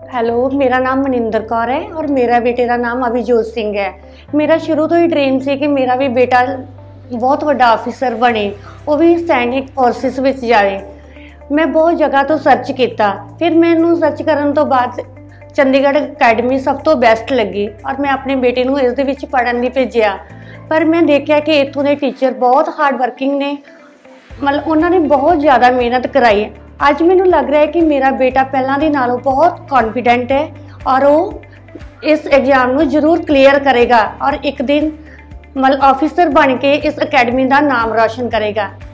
Hello, मेरा नाम मनिंदर कौर है और मेरा बेटे का नाम अभिजोत सिंह है। मेरा शुरू तो ही ड्रीम से कि मेरा भी बेटा बहुत बड़ा ऑफिसर बने, वो भी सैनिक फोर्सिस में जाए। मैं बहुत जगह तो सर्च किया, फिर मैनू सर्च करने तो बाद चंडीगढ़ अकैडमी सब तो बेस्ट लगी और मैं अपने बेटे को इस पढ़न नहीं भेजा। पर मैं देखा कि इतों के टीचर बहुत हार्ड वर्किंग ने, मतलब उन्होंने बहुत ज़्यादा मेहनत कराई। अज मैनू लग रहा है कि मेरा बेटा पहला दे नालों बहुत कॉन्फिडेंट है और वो इस एग्जाम को जरूर क्लीयर करेगा और एक दिन मतलब ऑफिसर बन के इस अकैडमी का नाम रोशन करेगा।